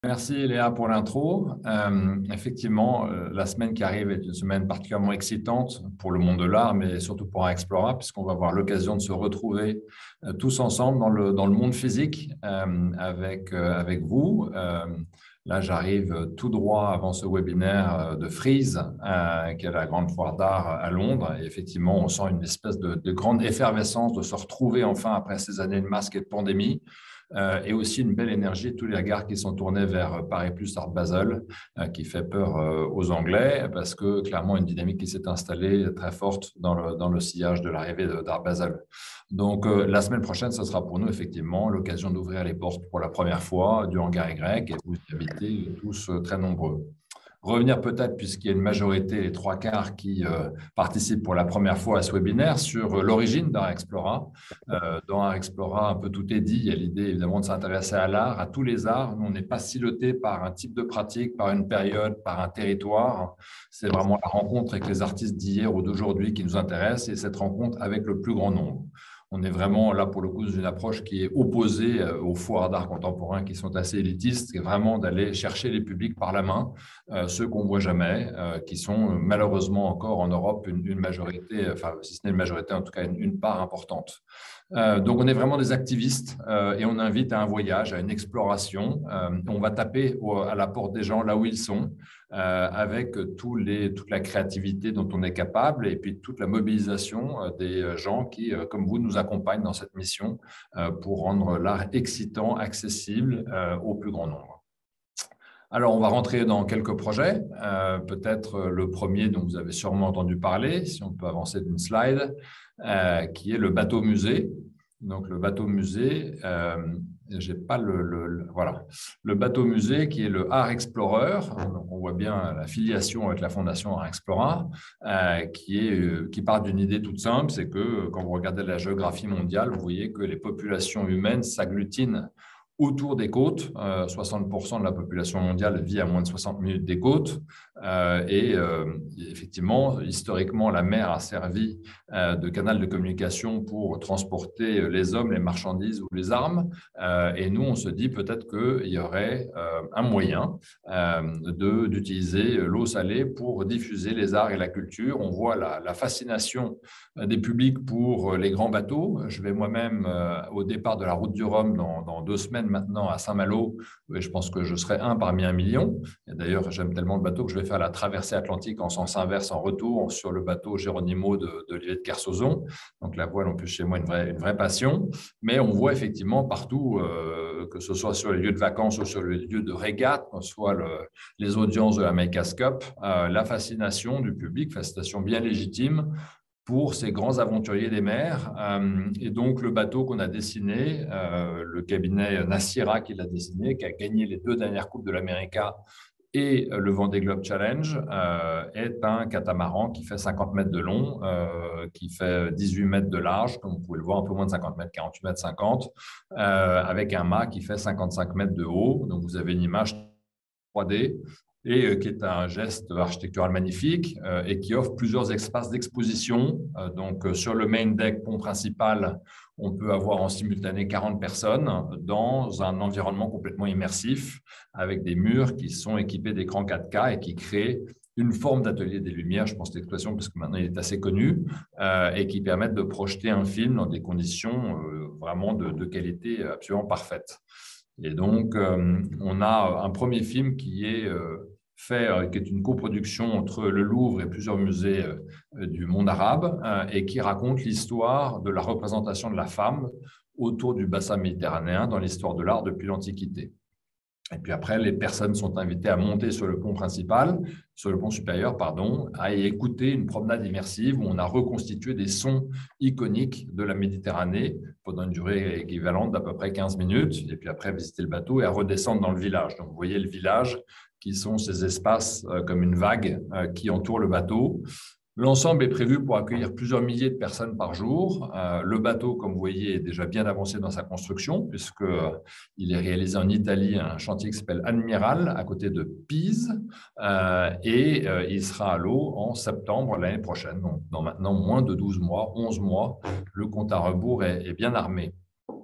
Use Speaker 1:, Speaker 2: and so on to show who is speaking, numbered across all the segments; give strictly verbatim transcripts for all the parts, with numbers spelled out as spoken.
Speaker 1: Merci Léa pour l'intro. Euh, effectivement, euh, la semaine qui arrive est une semaine particulièrement excitante pour le monde de l'art, mais surtout pour Explora, puisqu'on va avoir l'occasion de se retrouver euh, tous ensemble dans le, dans le monde physique euh, avec, euh, avec vous. Euh, là, j'arrive tout droit avant ce webinaire euh, de Frieze, euh, qui est la grande foire d'art à Londres. Et effectivement, on sent une espèce de, de grande effervescence de se retrouver enfin après ces années de masque et de pandémie. Euh, et aussi une belle énergie, tous les regards qui sont tournés vers Paris Plus Art Basel, euh, qui fait peur euh, aux Anglais, parce que clairement, une dynamique qui s'est installée très forte dans le, dans le sillage de l'arrivée d'Art Basel. Donc, euh, la semaine prochaine, ce sera pour nous, effectivement, l'occasion d'ouvrir les portes pour la première fois du hangar Y, et vous y habitez tous euh, très nombreux. Revenir peut-être, puisqu'il y a une majorité, les trois quarts, qui euh, participent pour la première fois à ce webinaire sur euh, l'origine d'Art Explora. Euh, dans Art Explora, un peu tout est dit. Il y a l'idée évidemment de s'intéresser à l'art, à tous les arts. Nous, on n'est pas siloté par un type de pratique, par une période, par un territoire. C'est vraiment la rencontre avec les artistes d'hier ou d'aujourd'hui qui nous intéresse, et cette rencontre avec le plus grand nombre. On est vraiment là pour le coup dans une approche qui est opposée aux foires d'art contemporain qui sont assez élitistes, c'est vraiment d'aller chercher les publics par la main, euh, ceux qu'on ne voit jamais, euh, qui sont malheureusement encore en Europe une, une majorité, enfin si ce n'est une majorité, en tout cas une, une part importante. Euh, donc on est vraiment des activistes euh, et on invite à un voyage, à une exploration. Euh, on va taper au, à la porte des gens là où ils sont, euh, avec tous les, toute la créativité dont on est capable et puis toute la mobilisation euh, des gens qui, euh, comme vous, nous accompagnent dans cette mission euh, pour rendre l'art excitant, accessible euh, au plus grand nombre. Alors, on va rentrer dans quelques projets. Euh, Peut-être le premier dont vous avez sûrement entendu parler, si on peut avancer d'une slide, euh, qui est le bateau musée. Donc, le bateau musée, euh, j'ai pas le, le, le, voilà, le bateau musée qui est le Art Explorer. Donc, on voit bien la filiation avec la fondation Art Explorer, euh, qui est euh, qui part d'une idée toute simple, c'est que quand vous regardez la géographie mondiale, vous voyez que les populations humaines s'agglutinent autour des côtes. Euh, soixante pour cent de la population mondiale vit à moins de soixante minutes des côtes. Euh, et euh, effectivement, historiquement, la mer a servi euh, de canal de communication pour transporter les hommes, les marchandises ou les armes. Euh, et nous, on se dit peut-être qu'il y aurait euh, un moyen euh, de, d'utiliser l'eau salée pour diffuser les arts et la culture. On voit la, la fascination des publics pour les grands bateaux. Je vais moi-même euh, au départ de la route du Rhum dans, dans deux semaines maintenant à Saint-Malo. Et je pense que je serai un parmi un million. Et d'ailleurs, j'aime tellement le bateau que je vais faire la traversée atlantique en sens inverse en retour sur le bateau Geronimo de, de l'île de Kersozon. Donc la voile, en plus, chez moi, une vraie, une vraie passion. Mais on voit effectivement partout, euh, que ce soit sur les lieux de vacances ou sur les lieux de régate, soit le, les audiences de la Makers Cup, euh, la fascination du public, fascination bien légitime pour ces grands aventuriers des mers. Euh, et donc, le bateau qu'on a dessiné, euh, le cabinet Nassira qui l'a dessiné, qui a gagné les deux dernières Coupes de l'América et le Vendée Globe Challenge, euh, est un catamaran qui fait cinquante mètres de long, euh, qui fait dix-huit mètres de large, comme vous pouvez le voir, un peu moins de cinquante mètres, quarante-huit mètres cinquante, euh, avec un mât qui fait cinquante-cinq mètres de haut. Donc, vous avez une image trois D et euh, qui est un geste architectural magnifique euh, et qui offre plusieurs espaces d'exposition. Euh, donc, euh, sur le main deck, pont principal, on peut avoir en simultané quarante personnes dans un environnement complètement immersif avec des murs qui sont équipés d'écrans quatre K et qui créent une forme d'atelier des lumières, je pense l'expression parce que maintenant il est assez connu, euh, et qui permettent de projeter un film dans des conditions euh, vraiment de, de qualité absolument parfaite. Et donc, euh, on a un premier film qui est euh, fait, euh, qui est une coproduction entre le Louvre et plusieurs musées euh, du monde arabe, euh, et qui raconte l'histoire de la représentation de la femme autour du bassin méditerranéen dans l'histoire de l'art depuis l'Antiquité. Et puis après, les personnes sont invitées à monter sur le pont principal, sur le pont supérieur, pardon, à y écouter une promenade immersive où on a reconstitué des sons iconiques de la Méditerranée pendant une durée équivalente d'à peu près quinze minutes. Et puis après, visiter le bateau et à redescendre dans le village. Donc, vous voyez le village qui sont ces espaces euh, comme une vague euh, qui entourent le bateau. L'ensemble est prévu pour accueillir plusieurs milliers de personnes par jour. Euh, le bateau, comme vous voyez, est déjà bien avancé dans sa construction puisqu'il euh, est réalisé en Italie, un chantier qui s'appelle Admiral, à côté de Pise, euh, et euh, il sera à l'eau en septembre l'année prochaine. Donc, dans maintenant moins de douze mois, onze mois, le compte à rebours est, est bien armé.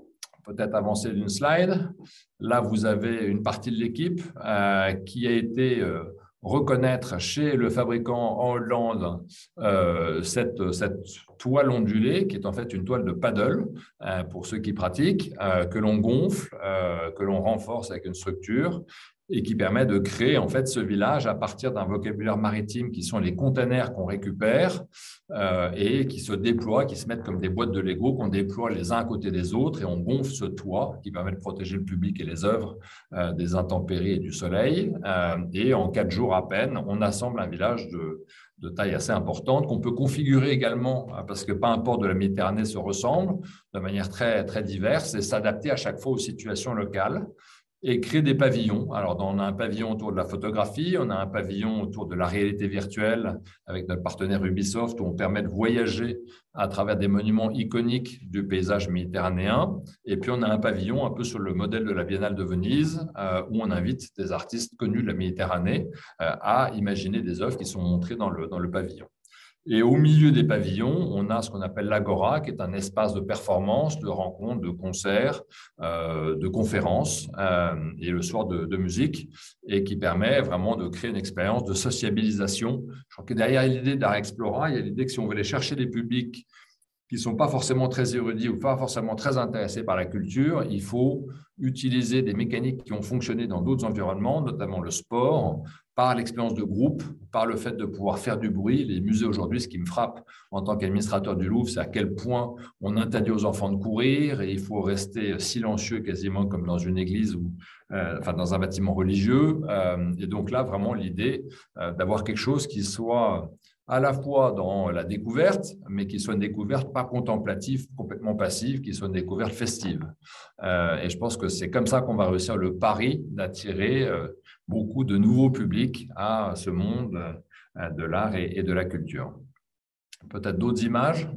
Speaker 1: peut-être avancer d'une slide. Là, vous avez une partie de l'équipe euh, qui a été euh, reconnaître chez le fabricant en Hollande euh, cette, cette toile ondulée, qui est en fait une toile de paddle, euh, pour ceux qui pratiquent, euh, que l'on gonfle, euh, que l'on renforce avec une structure, et qui permet de créer en fait ce village à partir d'un vocabulaire maritime qui sont les containers qu'on récupère euh, et qui se déploient, qui se mettent comme des boîtes de Lego qu'on déploie les uns à côté des autres, et on gonfle ce toit qui permet de protéger le public et les œuvres euh, des intempéries et du soleil. Euh, et en quatre jours à peine, on assemble un village de, de taille assez importante qu'on peut configurer également, parce que pas un port de la Méditerranée se ressemble, de manière très, très diverse, et s'adapter à chaque fois aux situations locales. Et créer des pavillons. Alors, on a un pavillon autour de la photographie, on a un pavillon autour de la réalité virtuelle avec notre partenaire Ubisoft, où on permet de voyager à travers des monuments iconiques du paysage méditerranéen. Et puis, on a un pavillon un peu sur le modèle de la Biennale de Venise, euh, où on invite des artistes connus de la Méditerranée euh, à imaginer des œuvres qui sont montrées dans le, dans le pavillon. Et au milieu des pavillons, on a ce qu'on appelle l'Agora, qui est un espace de performance, de rencontres, de concerts, euh, de conférences euh, et le soir de, de musique, et qui permet vraiment de créer une expérience de sociabilisation. Je crois que derrière l'idée d'Art Explora, il y a l'idée que si on veut aller chercher des publics qui ne sont pas forcément très érudits ou pas forcément très intéressés par la culture, il faut utiliser des mécaniques qui ont fonctionné dans d'autres environnements, notamment le sport, par l'expérience de groupe, par le fait de pouvoir faire du bruit. Les musées aujourd'hui, ce qui me frappe en tant qu'administrateur du Louvre, c'est à quel point on interdit aux enfants de courir et il faut rester silencieux quasiment comme dans une église ou euh, enfin dans un bâtiment religieux. Euh, et donc là, vraiment l'idée euh, d'avoir quelque chose qui soit à la fois dans la découverte, mais qui soit une découverte pas contemplative, complètement passive, qui soit une découverte festive. Euh, et je pense que c'est comme ça qu'on va réussir le pari d'attirer euh, beaucoup de nouveaux publics à ce monde euh, de l'art et, et de la culture. Peut-être d'autres images.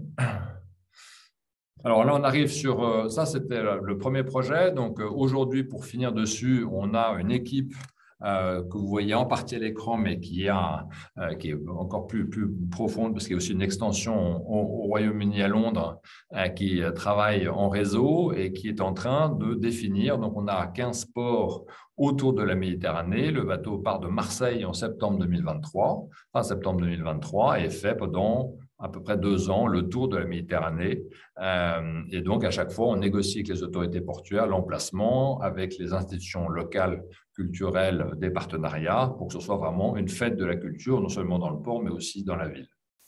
Speaker 1: Alors là, on arrive sur… Euh, ça, c'était le premier projet. Donc euh, aujourd'hui, pour finir dessus, on a une équipe Euh, que vous voyez en partie à l'écran, mais qui, a, euh, qui est encore plus, plus profonde, parce qu'il y a aussi une extension au, au Royaume-Uni à Londres euh, qui travaille en réseau et qui est en train de définir. Donc, on a quinze ports autour de la Méditerranée. Le bateau part de Marseille en septembre deux mille vingt-trois, fin septembre deux mille vingt-trois, et fait pendant à peu près deux ans le tour de la Méditerranée. Euh, et donc, à chaque fois, on négocie avec les autorités portuaires l'emplacement, avec les institutions locales culturelles des partenariats, pour que ce soit vraiment une fête de la culture, non seulement dans le port, mais aussi dans la ville.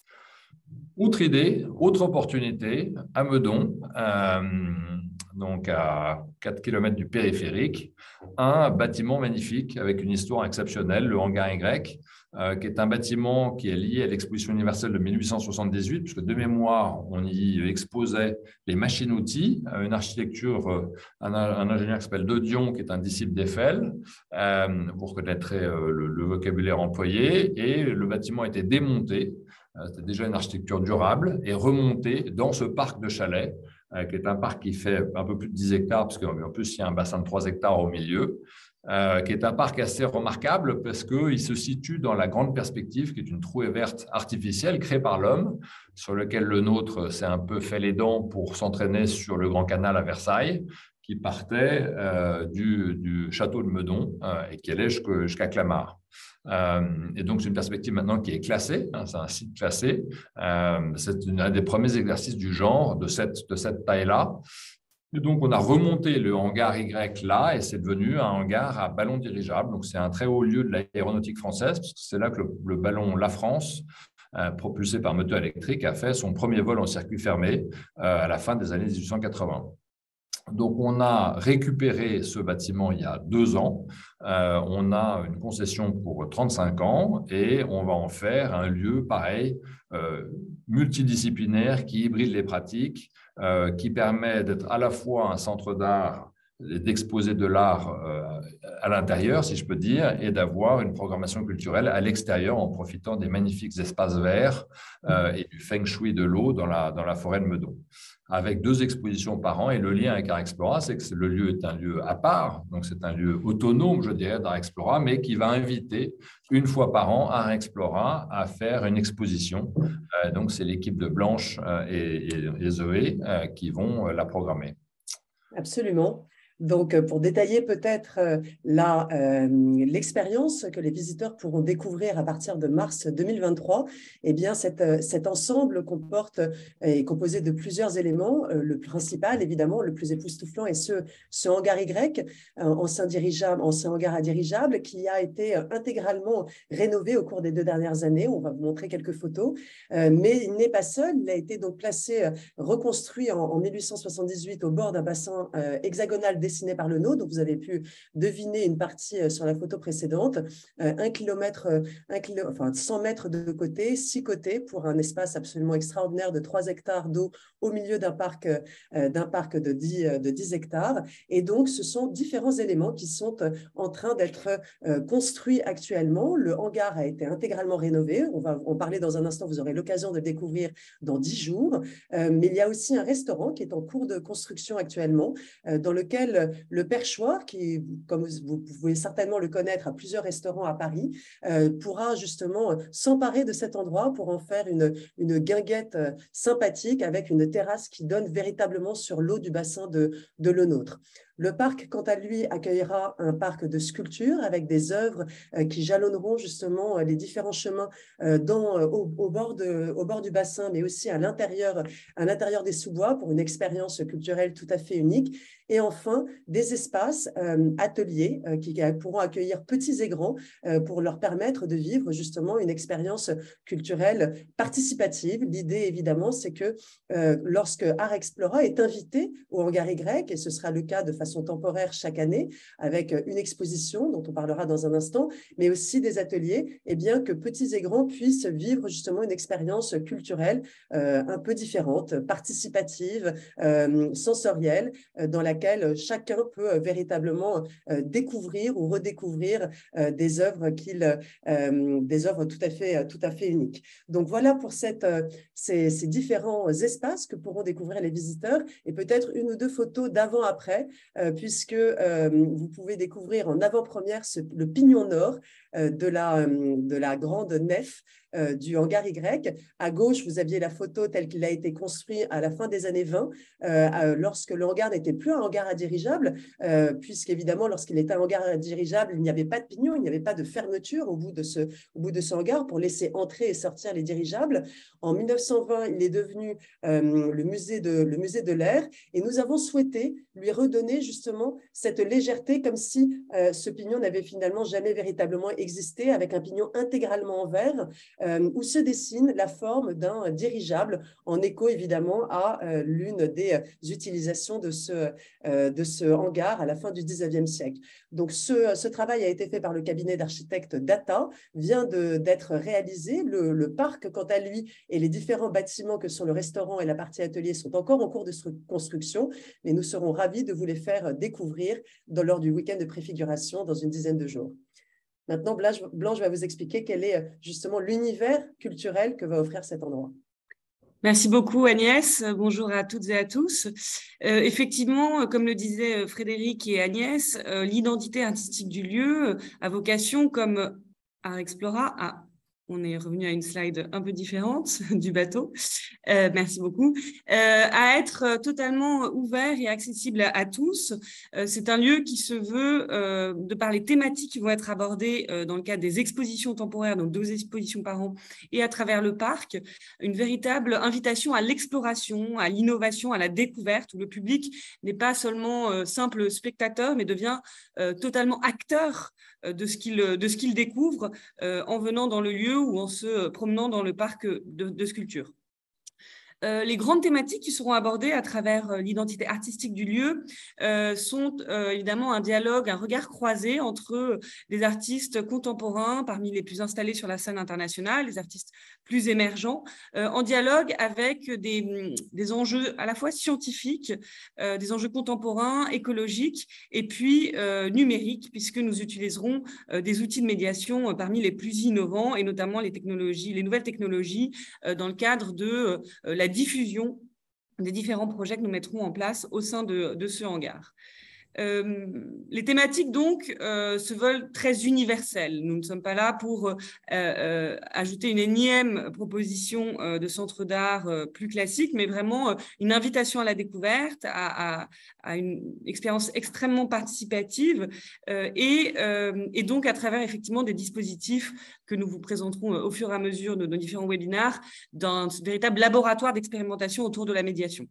Speaker 1: Autre idée, autre opportunité, à Meudon, euh, donc à quatre kilomètres du périphérique, un bâtiment magnifique avec une histoire exceptionnelle, le Hangar Y, euh, qui est un bâtiment qui est lié à l'exposition universelle de mille huit cent soixante-dix-huit, puisque de mémoire, on y exposait les machines-outils, une architecture, un, un ingénieur qui s'appelle De Dion, qui est un disciple d'Eiffel. Euh, vous reconnaîtrez euh, le, le vocabulaire employé, et le bâtiment a été démonté. C'était déjà une architecture durable et remontée dans ce parc de chalets, euh, qui est un parc qui fait un peu plus de dix hectares, parce qu'en plus, il y a un bassin de trois hectares au milieu, euh, qui est un parc assez remarquable parce qu'il se situe dans la grande perspective, qui est une trouée verte artificielle créée par l'homme, sur lequel le nôtre s'est un peu fait les dents pour s'entraîner sur le Grand Canal à Versailles, qui partait euh, du, du château de Meudon euh, et qui allait jusqu'à Clamart. Euh, et donc, c'est une perspective maintenant qui est classée, hein, c'est un site classé. Euh, c'est un des premiers exercices du genre de cette, de cette taille-là. Et donc, on a remonté le hangar Y là, et c'est devenu un hangar à ballon dirigeable. Donc, c'est un très haut lieu de l'aéronautique française, parce que c'est là que le, le ballon La France, euh, propulsé par moteur électrique, a fait son premier vol en circuit fermé euh, à la fin des années mille huit cent quatre-vingts. Donc, on a récupéré ce bâtiment il y a deux ans. Euh, on a une concession pour trente-cinq ans et on va en faire un lieu pareil, euh, multidisciplinaire, qui hybride les pratiques, euh, qui permet d'être à la fois un centre d'art, d'exposer de l'art euh, à l'intérieur, si je peux dire, et d'avoir une programmation culturelle à l'extérieur en profitant des magnifiques espaces verts euh, et du feng shui de l'eau dans la, dans la forêt de Meudon, avec deux expositions par an. Et le lien avec Art Explora, c'est que le lieu est un lieu à part, donc c'est un lieu autonome, je dirais, d'Art Explora, mais qui va inviter une fois par an Art Explora à faire une exposition. Euh, donc, c'est l'équipe de Blanche euh, et, et, et Zoé euh, qui vont euh, la programmer.
Speaker 2: Absolument. Donc, pour détailler peut-être euh, l'expérience que les visiteurs pourront découvrir à partir de mars deux mille vingt-trois, eh bien, cet, cet ensemble comporte, est composé de plusieurs éléments. Euh, le principal, évidemment, le plus époustouflant est ce, ce hangar Y, un ancien, dirigeable, ancien hangar à dirigeable qui a été intégralement rénové au cours des deux dernières années. On va vous montrer quelques photos. Euh, mais il n'est pas seul. Il a été donc placé, reconstruit en, en mille huit cent soixante-dix-huit au bord d'un bassin euh, hexagonal dessiné par le nôtre. Donc, vous avez pu deviner une partie sur la photo précédente. Euh, un kilomètre, un kilo, enfin cent mètres de côté, six côtés pour un espace absolument extraordinaire de trois hectares d'eau au milieu d'un parc, euh, d'un parc de dix, de dix hectares. Et donc, ce sont différents éléments qui sont en train d'être euh, construits actuellement. Le hangar a été intégralement rénové. On va en parler dans un instant. Vous aurez l'occasion de le découvrir dans dix jours. Euh, mais il y a aussi un restaurant qui est en cours de construction actuellement, euh, dans lequel le perchoir, qui, comme vous pouvez certainement le connaître, à plusieurs restaurants à Paris, euh, pourra justement s'emparer de cet endroit pour en faire une, une guinguette sympathique avec une terrasse qui donne véritablement sur l'eau du bassin de, de l'eau nôtre. Le parc, quant à lui, accueillera un parc de sculptures avec des œuvres euh, qui jalonneront justement les différents chemins euh, dans, au, au, bord de, au bord du bassin, mais aussi à l'intérieur, à l'intérieur des sous-bois pour une expérience culturelle tout à fait unique. Et enfin, des espaces euh, ateliers euh, qui pourront accueillir petits et grands euh, pour leur permettre de vivre justement une expérience culturelle participative. L'idée, évidemment, c'est que euh, lorsque Art Explora est invité au hangar Y, et ce sera le cas de façon temporaire chaque année, avec une exposition dont on parlera dans un instant, mais aussi des ateliers, eh bien, que petits et grands puissent vivre justement une expérience culturelle euh, un peu différente, participative, euh, sensorielle, euh, dans laquelle chacun peut véritablement euh, découvrir ou redécouvrir euh, des œuvres qu'il, euh, des œuvres tout à fait, tout à fait uniques. Donc voilà pour cette, euh, ces, ces différents espaces que pourront découvrir les visiteurs, et peut-être une ou deux photos d'avant-après, euh, puisque euh, vous pouvez découvrir en avant-première ce, le pignon nord euh, de, la, de la grande nef euh, du hangar Y. À gauche, vous aviez la photo telle qu'il a été construit à la fin des années vingt, euh, lorsque le hangar n'était plus un hangar à dirigeable, euh, puisqu'évidemment, lorsqu'il était un hangar à dirigeable, il n'y avait pas de pignon, il n'y avait pas de fermeture au bout de, ce, au bout de ce hangar pour laisser entrer et sortir les dirigeables. En mille neuf cent vingt, il est devenu euh, le musée de, le musée de l'air, et nous avons souhaité lui redonner justement cette légèreté, comme si euh, ce pignon n'avait finalement jamais véritablement existé, avec un pignon intégralement en verre, euh, où se dessine la forme d'un dirigeable, en écho évidemment à euh, l'une des utilisations de ce, euh, de ce hangar à la fin du dix-neuvième siècle. Donc ce, ce travail a été fait par le cabinet d'architectes Data, vient d'être réalisé. Le, le parc, quant à lui, et les différents bâtiments que sont le restaurant et la partie atelier sont encore en cours de construction, mais nous serons ravis de vous les faire découvrir dans, lors du week-end de préfiguration dans une dizaine de jours. Maintenant, Blanche, Blanche va vous expliquer quel est justement l'univers culturel que va offrir cet endroit.
Speaker 3: Merci beaucoup Agnès, bonjour à toutes et à tous. Euh, effectivement, comme le disaient Frédéric et Agnès, euh, l'identité artistique du lieu a vocation, comme Art Explora, à... on est revenu à une slide un peu différente du bateau, euh, merci beaucoup, euh, à être totalement ouvert et accessible à, à tous. Euh, c'est un lieu qui se veut, euh, de par les thématiques qui vont être abordées euh, dans le cadre des expositions temporaires, donc deux expositions par an, et à travers le parc, une véritable invitation à l'exploration, à l'innovation, à la découverte, où le public n'est pas seulement euh, simple spectateur, mais devient euh, totalement acteur de ce qu'il de ce qu'il découvre euh, en venant dans le lieu ou en se promenant dans le parc de, de sculpture. Euh, les grandes thématiques qui seront abordées à travers euh, l'identité artistique du lieu euh, sont euh, évidemment un dialogue, un regard croisé entre des artistes contemporains parmi les plus installés sur la scène internationale, les artistes plus émergents, euh, en dialogue avec des, des enjeux à la fois scientifiques, euh, des enjeux contemporains, écologiques et puis euh, numériques, puisque nous utiliserons euh, des outils de médiation euh, parmi les plus innovants et notamment les technologies, les nouvelles technologies euh, dans le cadre de euh, la diffusion des différents projets que nous mettrons en place au sein de, de ce hangar. Euh, les thématiques, donc, euh, se veulent très universelles. Nous ne sommes pas là pour euh, euh, ajouter une énième proposition euh, de centre d'art euh, plus classique, mais vraiment euh, une invitation à la découverte, à, à, à une expérience extrêmement participative euh, et, euh, et donc à travers effectivement des dispositifs que nous vous présenterons euh, au fur et à mesure de nos différents webinaires, d'un véritable laboratoire d'expérimentation autour de la médiation.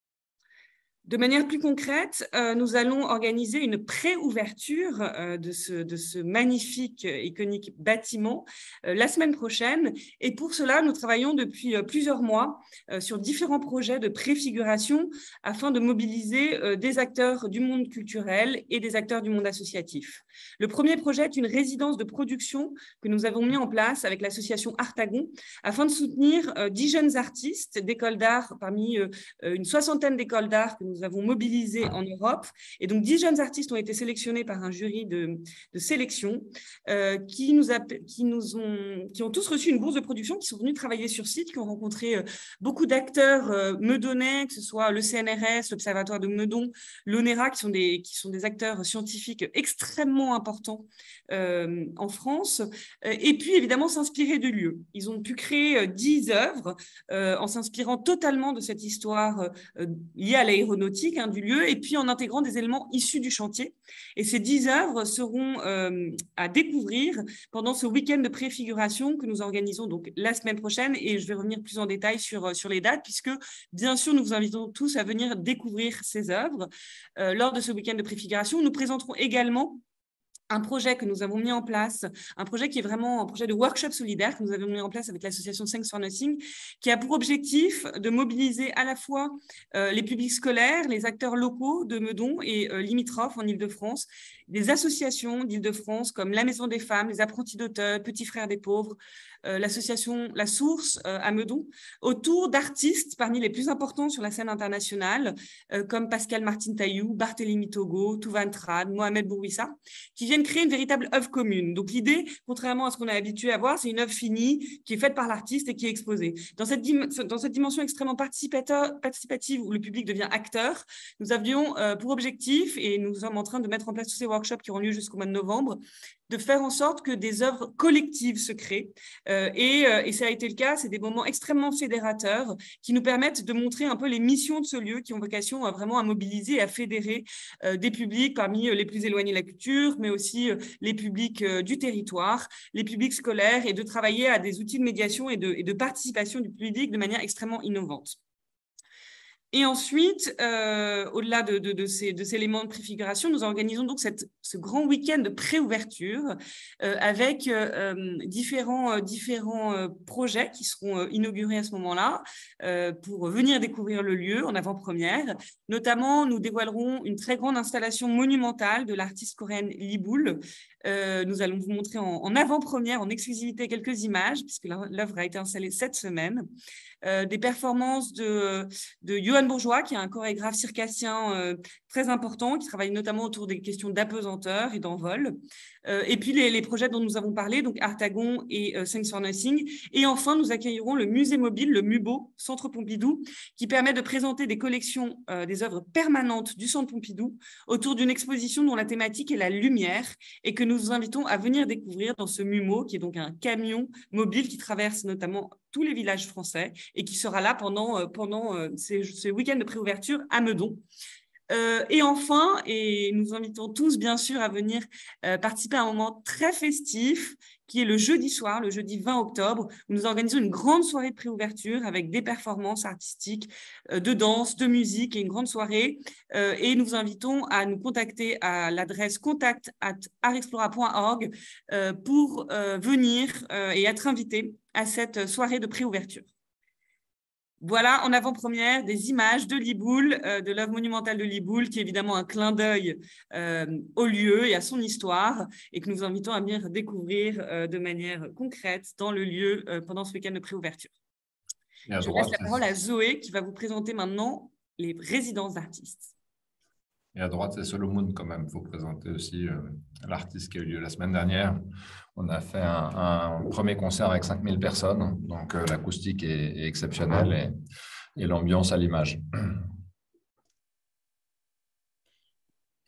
Speaker 3: De manière plus concrète, euh, nous allons organiser une pré-ouverture euh, de, ce, de ce magnifique, euh, iconique bâtiment euh, la semaine prochaine. Et pour cela, nous travaillons depuis euh, plusieurs mois euh, sur différents projets de préfiguration afin de mobiliser euh, des acteurs du monde culturel et des acteurs du monde associatif. Le premier projet est une résidence de production que nous avons mis en place avec l'association Artagon afin de soutenir euh, dix jeunes artistes d'écoles d'art parmi euh, une soixantaine d'écoles d'art que nous Nous avons mobilisé en Europe. Et donc, dix jeunes artistes ont été sélectionnés par un jury de, de sélection euh, qui, nous a, qui, nous ont, qui ont tous reçu une bourse de production, qui sont venus travailler sur site, qui ont rencontré euh, beaucoup d'acteurs euh, meudonnais, que ce soit le C N R S, l'Observatoire de Meudon, l'ONERA, qui sont des, qui sont des acteurs scientifiques extrêmement importants euh, en France. Et puis, évidemment, s'inspirer du lieu. Ils ont pu créer dix œuvres euh, en s'inspirant totalement de cette histoire euh, liée à l'aéronautique Hein, du lieu, et puis en intégrant des éléments issus du chantier. Et ces dix œuvres seront euh, à découvrir pendant ce week-end de préfiguration que nous organisons donc la semaine prochaine, et je vais revenir plus en détail sur, sur les dates, puisque bien sûr nous vous invitons tous à venir découvrir ces œuvres. Euh, lors de ce week-end de préfiguration, nous présenterons également un projet que nous avons mis en place, un projet qui est vraiment un projet de workshop solidaire que nous avons mis en place avec l'association Thanks for Nothing, qui a pour objectif de mobiliser à la fois euh, les publics scolaires, les acteurs locaux de Meudon et euh, limitrophes en Île-de-France, des associations d'Île-de-France comme la Maison des Femmes, les Apprentis d'Auteuil, Petits Frères des Pauvres, euh, l'association La Source euh, à Meudon, autour d'artistes parmi les plus importants sur la scène internationale, euh, comme Pascal Martin Taillou, Barthélemy Togo, Touvan Trad, Mohamed Bourouissa, qui viennent créer une véritable œuvre commune. Donc l'idée, contrairement à ce qu'on est habitué à voir, c'est une œuvre finie qui est faite par l'artiste et qui est exposée. Dans cette, dans cette dimension extrêmement participative où le public devient acteur, nous avions euh, pour objectif, et nous sommes en train de mettre en place tous ces workshops qui auront lieu jusqu'au mois de novembre, de faire en sorte que des œuvres collectives se créent. Euh, et, euh, et ça a été le cas, c'est des moments extrêmement fédérateurs qui nous permettent de montrer un peu les missions de ce lieu qui ont vocation à vraiment à mobiliser et à fédérer euh, des publics parmi les plus éloignés de la culture, mais aussi euh, les publics euh, du territoire, les publics scolaires, et de travailler à des outils de médiation et de, et de participation du public de manière extrêmement innovante. Et ensuite, euh, au-delà de, de, de, ces, de ces éléments de préfiguration, nous organisons donc cette, ce grand week-end de pré-ouverture euh, avec euh, différents, euh, différents euh, projets qui seront euh, inaugurés à ce moment-là euh, pour venir découvrir le lieu en avant-première. Notamment, nous dévoilerons une très grande installation monumentale de l'artiste coréenne Lee Bool. Euh, nous allons vous montrer en, en avant-première, en exclusivité, quelques images, puisque l'œuvre a été installée cette semaine. Euh, des performances de, de Johan Bourgeois, qui est un chorégraphe circassien euh, très important, qui travaille notamment autour des questions d'apesanteur et d'envol. Euh, et puis les, les projets dont nous avons parlé, donc Artagon et euh, Thanks for Nothing. Et enfin, nous accueillerons le musée mobile, le MUBO, Centre Pompidou, qui permet de présenter des collections, euh, des œuvres permanentes du Centre Pompidou autour d'une exposition dont la thématique est la lumière et que nous vous invitons à venir découvrir dans ce MUMO, qui est donc un camion mobile qui traverse notamment tous les villages français et qui sera là pendant, euh, pendant euh, ces, ces week-ends de préouverture à Meudon. Euh, et enfin, et nous invitons tous bien sûr à venir euh, participer à un moment très festif qui est le jeudi soir, le jeudi vingt octobre, où nous organisons une grande soirée de préouverture avec des performances artistiques, euh, de danse, de musique et une grande soirée. Euh, et nous vous invitons à nous contacter à l'adresse contact arts explora point org euh, pour euh, venir euh, et être invité à cette soirée de préouverture. Voilà en avant-première des images de Lee Bool, euh, de l'œuvre monumentale de Lee Bool, qui est évidemment un clin d'œil euh, au lieu et à son histoire, et que nous vous invitons à venir découvrir euh, de manière concrète dans le lieu euh, pendant ce week-end de préouverture. Je
Speaker 1: droite,
Speaker 3: laisse la parole à Zoé, qui va vous présenter maintenant les résidences d'artistes.
Speaker 1: Et à droite, c'est Solomon quand même. Il faut présenter aussi euh, l'artiste qui a eu lieu la semaine dernière. On a fait un, un premier concert avec cinq mille personnes, donc euh, l'acoustique est, est exceptionnelle et, et l'ambiance à l'image.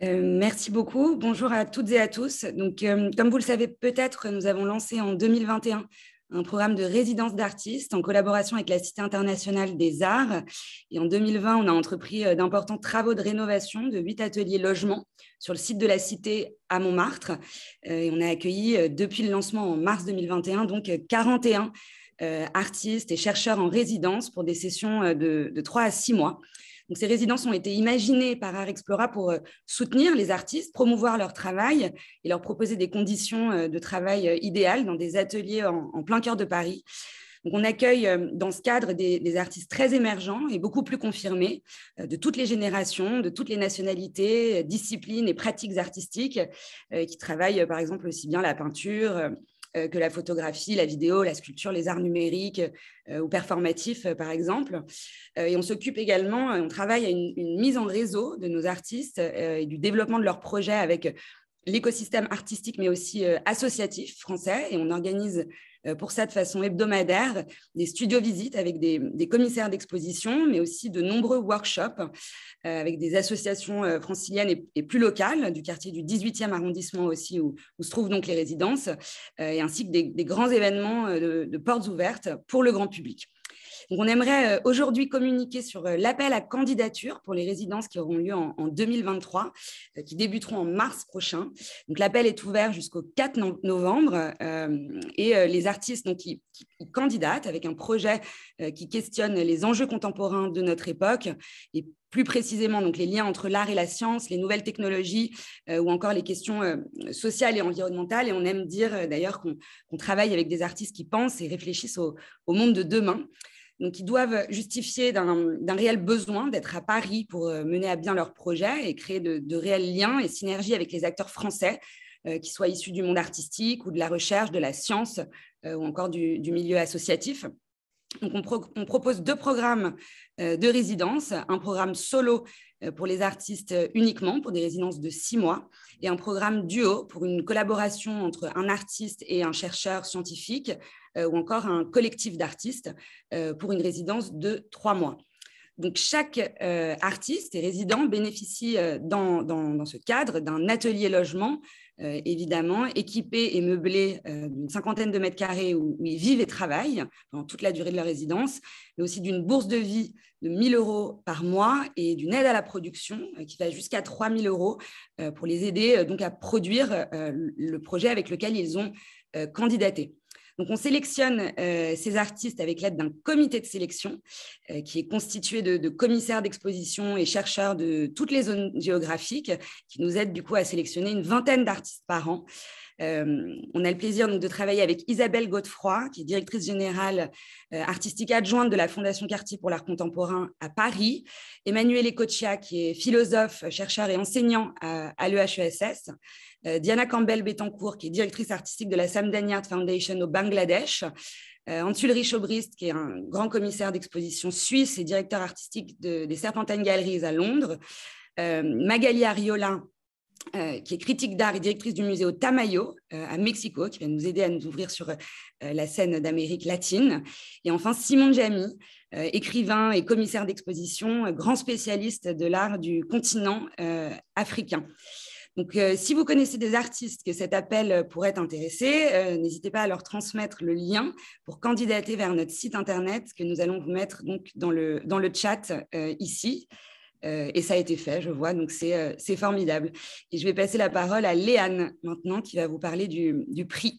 Speaker 4: Euh, merci beaucoup. Bonjour à toutes et à tous. Donc, euh, comme vous le savez peut-être, nous avons lancé en deux mille vingt et un un programme de résidence d'artistes en collaboration avec la Cité internationale des arts. Et en deux mille vingt, on a entrepris d'importants travaux de rénovation de huit ateliers logements sur le site de la Cité à Montmartre. Et on a accueilli depuis le lancement en mars deux mille vingt et un donc quarante et un euh, artistes et chercheurs en résidence pour des sessions de, de trois à six mois. Donc, ces résidences ont été imaginées par Art Explora pour soutenir les artistes, promouvoir leur travail et leur proposer des conditions de travail idéales dans des ateliers en, en plein cœur de Paris. Donc, on accueille dans ce cadre des, des artistes très émergents et beaucoup plus confirmés de toutes les générations, de toutes les nationalités, disciplines et pratiques artistiques qui travaillent par exemple aussi bien la peinture que la photographie, la vidéo, la sculpture, les arts numériques euh, ou performatifs, euh, par exemple. Euh, et on s'occupe également, on travaille à une, une mise en réseau de nos artistes euh, et du développement de leurs projets avec l'écosystème artistique, mais aussi euh, associatif français. Et on organise euh, pour ça de façon hebdomadaire des studios-visites avec des, des commissaires d'exposition, mais aussi de nombreux workshops euh, avec des associations euh, franciliennes et, et plus locales, du quartier du dix-huitième arrondissement aussi, où, où se trouvent donc les résidences, euh, et ainsi que des, des grands événements euh, de, de portes ouvertes pour le grand public. Donc, on aimerait aujourd'hui communiquer sur l'appel à candidature pour les résidences qui auront lieu en, en deux mille vingt-trois, euh, qui débuteront en mars prochain. Donc, l'appel est ouvert jusqu'au quatre novembre euh, et euh, les artistes donc, qui, qui, qui candidatent avec un projet euh, qui questionne les enjeux contemporains de notre époque et plus précisément donc, les liens entre l'art et la science, les nouvelles technologies euh, ou encore les questions euh, sociales et environnementales. Et on aime dire euh, d'ailleurs qu'on qu'on travaille avec des artistes qui pensent et réfléchissent au, au monde de demain. Donc, ils doivent justifier d'un, d'un réel besoin d'être à Paris pour mener à bien leur projet et créer de, de réels liens et synergies avec les acteurs français, euh, qui soient issus du monde artistique ou de la recherche, de la science euh, ou encore du, du milieu associatif. Donc, on, pro- on propose deux programmes euh, de résidence, un programme solo euh, pour les artistes uniquement, pour des résidences de six mois, et un programme duo pour une collaboration entre un artiste et un chercheur scientifique, euh, ou encore un collectif d'artistes euh, pour une résidence de trois mois. Donc, chaque euh, artiste et résident bénéficie euh, dans, dans, dans ce cadre d'un atelier logement, euh, évidemment, équipé et meublé euh, d'une cinquantaine de mètres carrés où, où ils vivent et travaillent pendant toute la durée de leur résidence, mais aussi d'une bourse de vie de mille euros par mois et d'une aide à la production euh, qui va jusqu'à trois mille euros euh, pour les aider euh, donc à produire euh, le projet avec lequel ils ont euh, candidaté. Donc, on sélectionne euh, ces artistes avec l'aide d'un comité de sélection euh, qui est constitué de, de commissaires d'exposition et chercheurs de toutes les zones géographiques qui nous aident du coup à sélectionner une vingtaine d'artistes par an. Euh, on a le plaisir donc, de travailler avec Isabelle Godefroy, qui est directrice générale euh, artistique adjointe de la Fondation Cartier pour l'art contemporain à Paris, Emmanuel Ecochia, qui est philosophe, chercheur et enseignant à, à l'E H E S S, euh, Diana Campbell-Betancourt, qui est directrice artistique de la Sam Danyard Foundation au Bangladesh, euh, Antul Richobrist, qui est un grand commissaire d'exposition suisse et directeur artistique de, des Serpentine Galleries à Londres, euh, Magali Ariola, Euh, qui est critique d'art et directrice du musée au Tamayo, euh, à Mexico, qui va nous aider à nous ouvrir sur euh, la scène d'Amérique latine. Et enfin, Simon Jamy, euh, écrivain et commissaire d'exposition, euh, grand spécialiste de l'art du continent euh, africain. Donc, euh, si vous connaissez des artistes que cet appel pourrait intéresser, euh, n'hésitez pas à leur transmettre le lien pour candidater vers notre site internet que nous allons vous mettre donc, dans, le, dans le chat euh, ici. Euh, et ça a été fait, je vois, donc c'est, euh, c'est formidable. Et je vais passer la parole à Léane maintenant, qui va vous parler du, du prix.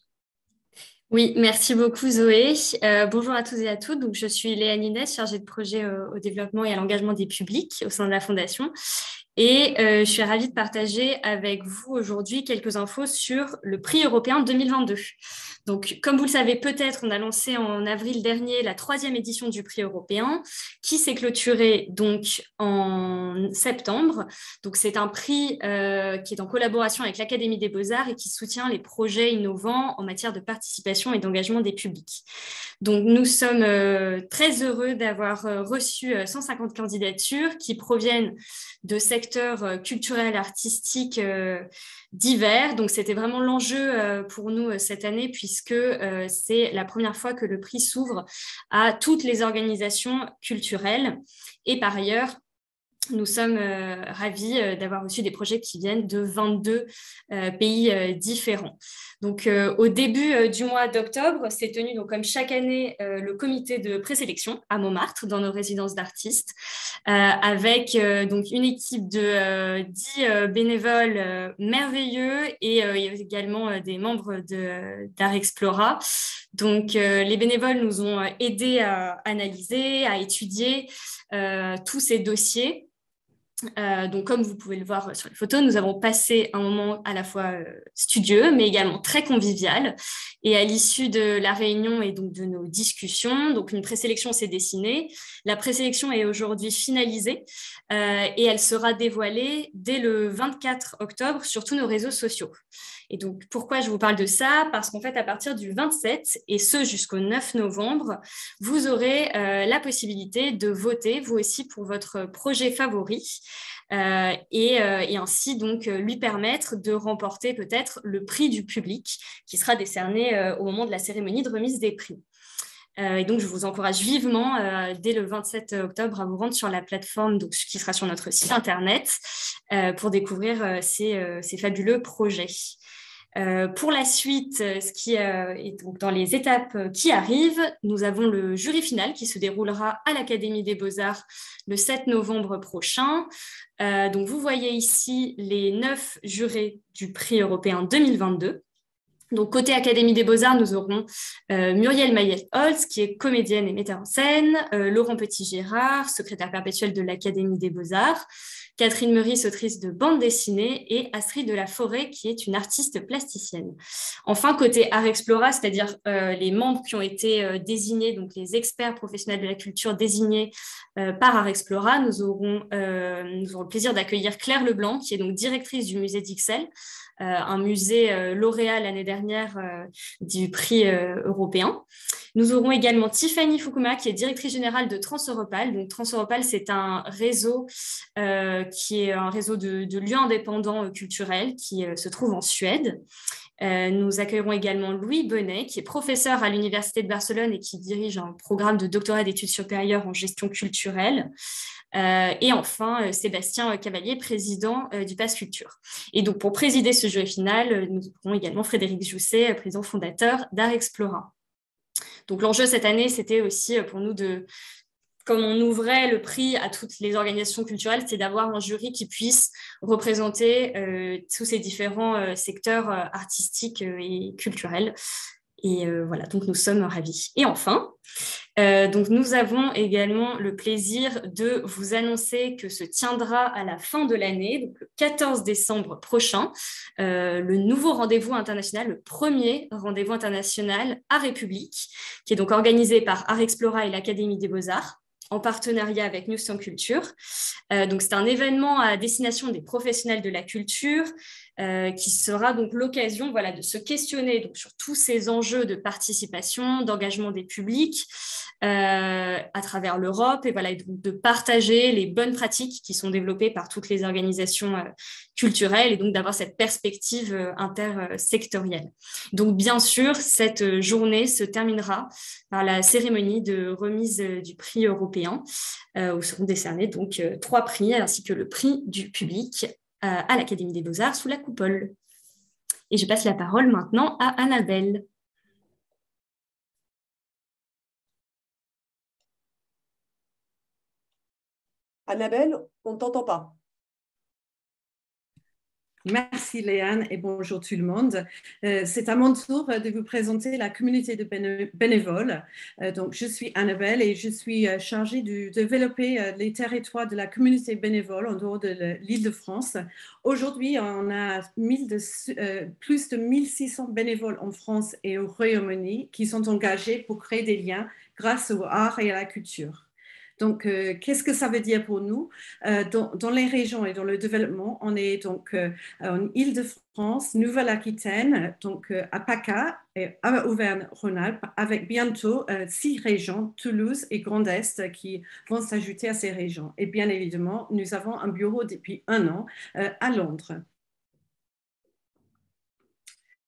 Speaker 5: Oui, merci beaucoup Zoé. Euh, bonjour à tous et à toutes. Donc, je suis Léane Inès, chargée de projet euh, au développement et à l'engagement des publics au sein de la Fondation. Et euh, je suis ravie de partager avec vous aujourd'hui quelques infos sur le prix européen deux mille vingt-deux. Donc, comme vous le savez peut-être, on a lancé en avril dernier la troisième édition du prix européen qui s'est clôturée donc en septembre. Donc, c'est un prix euh, qui est en collaboration avec l'Académie des Beaux-Arts et qui soutient les projets innovants en matière de participation et d'engagement des publics. Donc, nous sommes euh, très heureux d'avoir euh, reçu euh, cent cinquante candidatures qui proviennent de secteurs euh, culturels, artistiques euh, divers. Donc, c'était vraiment l'enjeu euh, pour nous euh, cette année puisque euh, c'est la première fois que le prix s'ouvre à toutes les organisations culturelles. Et par ailleurs, nous sommes euh, ravis euh, d'avoir reçu des projets qui viennent de vingt-deux euh, pays euh, différents. Donc, euh, au début euh, du mois d'octobre, s'est tenu, donc, comme chaque année, euh, le comité de présélection à Montmartre, dans nos résidences d'artistes, euh, avec euh, donc, une équipe de euh, dix euh, bénévoles euh, merveilleux et euh, également euh, des membres de, d'Art Explora. Donc, euh, les bénévoles nous ont aidés à analyser, à étudier euh, tous ces dossiers. Euh, donc, comme vous pouvez le voir sur les photos, nous avons passé un moment à la fois euh, studieux, mais également très convivial. Et à l'issue de la réunion et donc de nos discussions, donc une présélection s'est dessinée. La présélection est aujourd'hui finalisée euh, et elle sera dévoilée dès le vingt-quatre octobre sur tous nos réseaux sociaux. Et donc, pourquoi je vous parle de ça? Parce qu'en fait, à partir du vingt-sept, et ce jusqu'au neuf novembre, vous aurez euh, la possibilité de voter, vous aussi, pour votre projet favori. Euh, et, euh, et ainsi donc euh, lui permettre de remporter peut-être le prix du public qui sera décerné euh, au moment de la cérémonie de remise des prix. Euh, et donc, je vous encourage vivement, euh, dès le vingt-sept octobre, à vous rendre sur la plateforme donc, qui sera sur notre site internet euh, pour découvrir euh, ces, euh, ces fabuleux projets. Euh, pour la suite, ce qui euh, est donc dans les étapes qui arrivent, nous avons le jury final qui se déroulera à l'Académie des Beaux-Arts le sept novembre prochain. Euh, donc, vous voyez ici les neuf jurés du prix européen deux mille vingt-deux. Donc, côté Académie des Beaux-Arts, nous aurons euh, Muriel Mayet-Holtz, qui est comédienne et metteur en scène, euh, Laurent Petit-Gérard, secrétaire perpétuel de l'Académie des Beaux-Arts, Catherine Meurice, autrice de bande dessinée, et Astrid de la Forêt, qui est une artiste plasticienne. Enfin, côté Art Explora, c'est-à-dire euh, les membres qui ont été euh, désignés, donc les experts professionnels de la culture désignés euh, par Art Explora, nous aurons, euh, nous aurons le plaisir d'accueillir Claire Leblanc, qui est donc directrice du musée d'Ixelles, Euh, un musée euh, lauréat l'année dernière euh, du prix euh, européen. Nous aurons également Tiffany Fukuma, qui est directrice générale de Transeuropal. Donc, Transeuropal, c'est un réseau euh, qui est un réseau de, de lieux indépendants euh, culturels qui euh, se trouve en Suède. Euh, nous accueillerons également Louis Bonnet, qui est professeur à l'Université de Barcelone et qui dirige un programme de doctorat d'études supérieures en gestion culturelle. Euh, et enfin, euh, Sébastien Cavalier, président euh, du Pass Culture. Et donc, pour présider ce jury final, euh, nous aurons également Frédéric Jousset, président fondateur d'Art Explora. Donc, l'enjeu cette année, c'était aussi pour nous de, comme on ouvrait le prix à toutes les organisations culturelles, c'est d'avoir un jury qui puisse représenter euh, tous ces différents euh, secteurs euh, artistiques euh, et culturels. Et euh, voilà, donc nous sommes ravis. Et enfin, euh, donc nous avons également le plaisir de vous annoncer que se tiendra à la fin de l'année, donc le quatorze décembre prochain, euh, le nouveau rendez-vous international, le premier rendez-vous international Art République, qui est donc organisé par Art Explora et l'Académie des Beaux-Arts, en partenariat avec News and Culture. Euh, donc, c'est un événement à destination des professionnels de la culture euh, qui sera donc l'occasion voilà, de se questionner donc, sur tous ces enjeux de participation, d'engagement des publics euh, à travers l'Europe et voilà, et donc de partager les bonnes pratiques qui sont développées par toutes les organisations euh, culturelles et donc d'avoir cette perspective euh, intersectorielle. Donc, bien sûr, cette journée se terminera par la cérémonie de remise euh, du prix européen euh, où seront décernés donc euh, trois prix ainsi que le prix du public euh, à l'Académie des Beaux-Arts sous la coupole. Et je passe la parole maintenant à Annabelle.
Speaker 2: Annabelle, on ne t'entend pas.
Speaker 6: Merci Léane et bonjour tout le monde. Euh, c'est à mon tour de vous présenter la communauté de béné bénévoles. Euh, donc, je suis Annabelle et je suis euh, chargée de développer euh, les territoires de la communauté bénévole en dehors de l'Île-de-France. Aujourd'hui, on a mille de, euh, plus de mille six cents bénévoles en France et au Royaume-Uni qui sont engagés pour créer des liens grâce au art et à la culture. Donc, euh, qu'est-ce que ça veut dire pour nous? euh, dans, dans les régions et dans le développement, on est donc euh, en Île-de-France, Nouvelle-Aquitaine, donc euh, à PACA et à Auvergne-Rhône-Alpes, avec bientôt euh, six régions, Toulouse et Grand Est, qui vont s'ajouter à ces régions. Et bien évidemment, nous avons un bureau depuis un an euh, à Londres.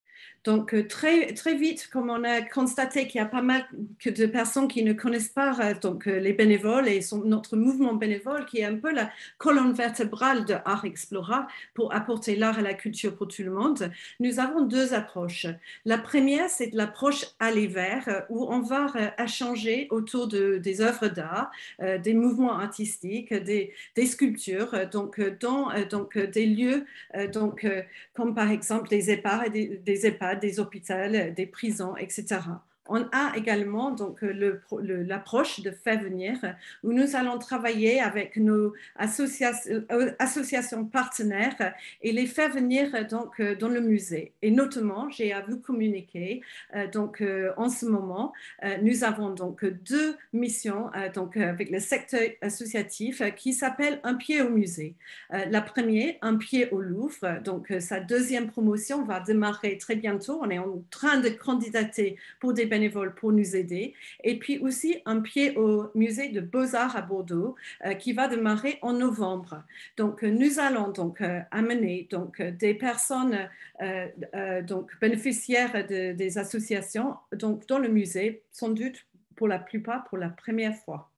Speaker 6: Donc, très, très vite, comme on a constaté qu'il y a pas mal de personnes qui ne connaissent pas donc, les bénévoles et son, notre mouvement bénévole, qui est un peu la colonne vertébrale de Art Explora pour apporter l'art et la culture pour tout le monde, nous avons deux approches. La première, c'est l'approche aller vers, où on va échanger autour de, des œuvres d'art, euh, des mouvements artistiques, des, des sculptures, donc, dans donc, des lieux euh, donc, euh, comme par exemple des EHPAD, des, des EHPAD, des hôpitaux, des prisons, et cetera. On a également donc le, le, l'approche de faire venir, où nous allons travailler avec nos associations, associations partenaires et les faire venir donc dans le musée. Et notamment, j'ai à vous communiquer, donc en ce moment, nous avons donc deux missions donc avec le secteur associatif qui s'appelle Un pied au musée. La première, Un pied au Louvre. Donc sa deuxième promotion va démarrer très bientôt. On est en train de candidater pour des bénévoles pour nous aider. Et puis aussi Un pied au musée de Beaux-Arts à Bordeaux euh, qui va démarrer en novembre. Donc nous allons donc euh, amener donc, des personnes euh, euh, donc, bénéficiaires de, des associations donc, dans le musée, sans doute pour la plupart pour la première fois.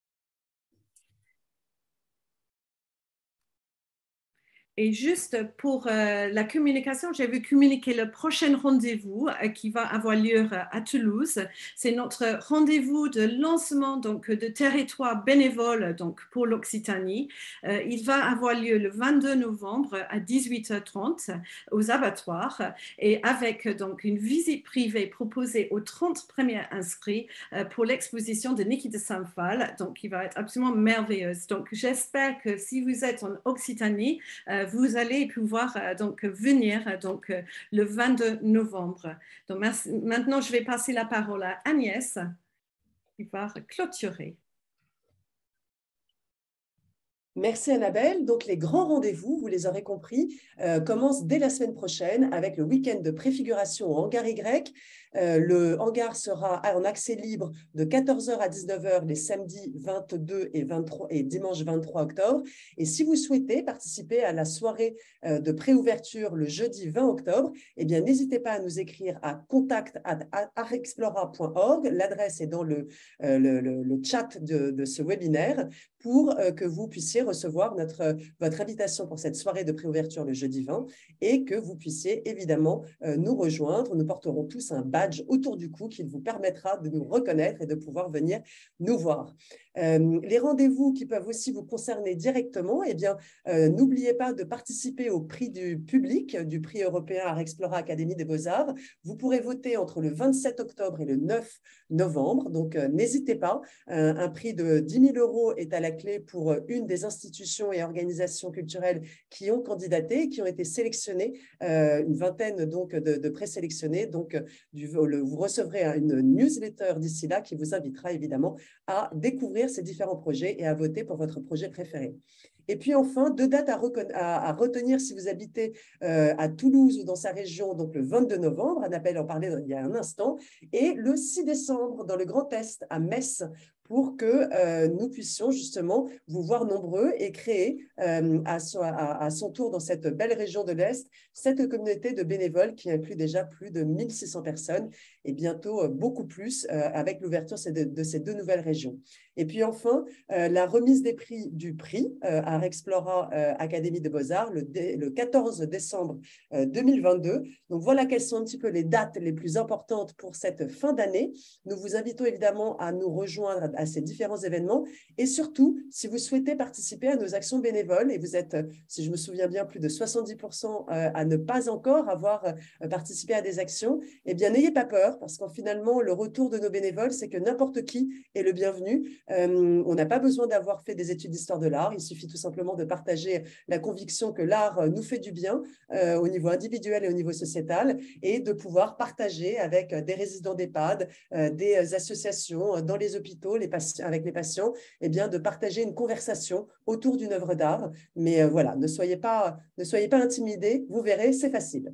Speaker 6: Et juste pour euh, la communication, j'ai vu communiquer le prochain rendez-vous euh, qui va avoir lieu euh, à Toulouse. C'est notre rendez-vous de lancement donc, de territoire bénévole donc, pour l'Occitanie. Euh, il va avoir lieu le vingt-deux novembre à dix-huit heures trente aux abattoirs et avec donc, une visite privée proposée aux trente premiers inscrits euh, pour l'exposition de Niki de Saint-Phal, donc qui va être absolument merveilleuse. Donc j'espère que si vous êtes en Occitanie, euh, vous allez pouvoir euh, donc venir euh, donc, euh, le vingt-deux novembre. Donc, merci. Maintenant, je vais passer la parole à Agnès qui va clôturer.
Speaker 2: Merci Annabelle. Donc les grands rendez-vous, vous les aurez compris, euh, commencent dès la semaine prochaine avec le week-end de préfiguration au hangar Y. Euh, le hangar sera en accès libre de quatorze heures à dix-neuf heures les samedis vingt-deux et, vingt-trois, et dimanche vingt-trois octobre. Et si vous souhaitez participer à la soirée euh, de préouverture le jeudi vingt octobre, eh bien n'hésitez pas à nous écrire à contact arts explora point org. L'adresse est dans le, euh, le, le, le chat de, de ce webinaire pour euh, que vous puissiez recevoir notre, votre invitation pour cette soirée de préouverture le jeudi vingt et que vous puissiez évidemment euh, nous rejoindre. Nous porterons tous un badge autour du cou qui vous permettra de nous reconnaître et de pouvoir venir nous voir. Euh, les rendez-vous qui peuvent aussi vous concerner directement, eh bien, euh, n'oubliez pas de participer au prix du public, du prix européen Art Explora Académie des Beaux-Arts. Vous pourrez voter entre le vingt-sept octobre et le neuf novembre, donc euh, n'hésitez pas. Euh, un prix de dix mille euros est à la clé pour une des institutions et organisations culturelles qui ont candidaté, qui ont été sélectionnées, euh, une vingtaine donc de, de présélectionnés. Donc, du, le, vous recevrez une newsletter d'ici là qui vous invitera évidemment à découvrir ces différents projets et à voter pour votre projet préféré. Et puis enfin, deux dates à, à, à retenir si vous habitez euh, à Toulouse ou dans sa région, donc le vingt-deux novembre, Annabelle en parlait il y a un instant, et le six décembre dans le Grand Est à Metz, pour que euh, nous puissions justement vous voir nombreux et créer euh, à, son, à, à son tour dans cette belle région de l'Est, cette communauté de bénévoles qui inclut déjà plus de mille six cents personnes et bientôt euh, beaucoup plus euh, avec l'ouverture de, de ces deux nouvelles régions. Et puis enfin, euh, la remise des prix du prix euh, Art Explora euh, Académie de Beaux-Arts le, le quatorze décembre euh, deux mille vingt-deux. Donc voilà quelles sont un petit peu les dates les plus importantes pour cette fin d'année. Nous vous invitons évidemment à nous rejoindre à ces différents événements et surtout, si vous souhaitez participer à nos actions bénévoles et vous êtes, si je me souviens bien, plus de soixante-dix pour cent à ne pas encore avoir participé à des actions, eh bien n'ayez pas peur parce qu'en finalement, le retour de nos bénévoles, c'est que n'importe qui est le bienvenu. Euh, on n'a pas besoin d'avoir fait des études d'histoire de l'art, il suffit tout simplement de partager la conviction que l'art nous fait du bien euh, au niveau individuel et au niveau sociétal et de pouvoir partager avec des résidents d'EHPAD, euh, des associations dans les hôpitaux, les patients, avec les patients, eh bien, de partager une conversation autour d'une œuvre d'art. Mais euh, voilà, ne soyez pas, ne soyez pas intimidés, vous verrez, c'est facile.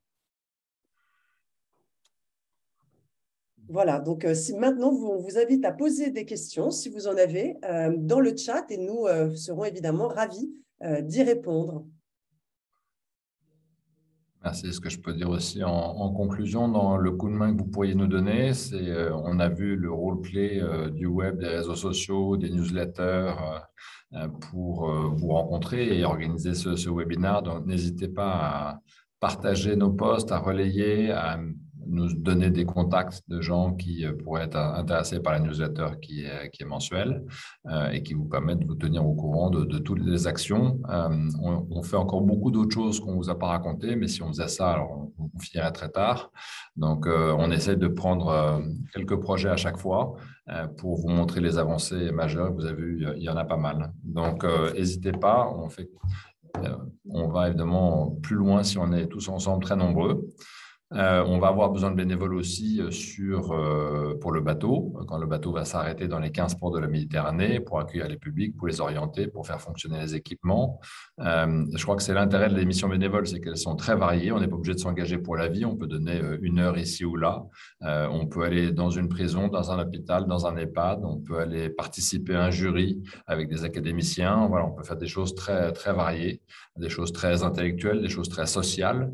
Speaker 2: Voilà, donc euh, si maintenant vous, on vous invite à poser des questions, si vous en avez, euh, dans le chat et nous euh, serons évidemment ravis euh, d'y répondre.
Speaker 1: C'est ce que je peux dire aussi en, en conclusion, dans le coup de main que vous pourriez nous donner, c'est euh, on a vu le rôle clé euh, du web, des réseaux sociaux, des newsletters euh, pour euh, vous rencontrer et organiser ce, ce webinaire. Donc, n'hésitez pas à partager nos posts, à relayer, à nous donner des contacts de gens qui euh, pourraient être intéressés par la newsletter qui est, qui est mensuelle euh, et qui vous permettent de vous tenir au courant de, de toutes les actions. Euh, on, on fait encore beaucoup d'autres choses qu'on ne vous a pas racontées, mais si on faisait ça, alors on, on finirait très tard. Donc, euh, on essaie de prendre euh, quelques projets à chaque fois euh, pour vous montrer les avancées majeures. Vous avez vu, il y en a pas mal. Donc, euh, n'hésitez pas. On fait, euh, on va évidemment plus loin si on est tous ensemble très nombreux. Euh, on va avoir besoin de bénévoles aussi sur, euh, pour le bateau, quand le bateau va s'arrêter dans les quinze ports de la Méditerranée, pour accueillir les publics, pour les orienter, pour faire fonctionner les équipements. Euh, je crois que c'est l'intérêt de les missions bénévoles, c'est qu'elles sont très variées. On n'est pas obligé de s'engager pour la vie. On peut donner une heure ici ou là. Euh, on peut aller dans une prison, dans un hôpital, dans un EHPAD. On peut aller participer à un jury avec des académiciens. Voilà, on peut faire des choses très, très variées, des choses très intellectuelles, des choses très sociales.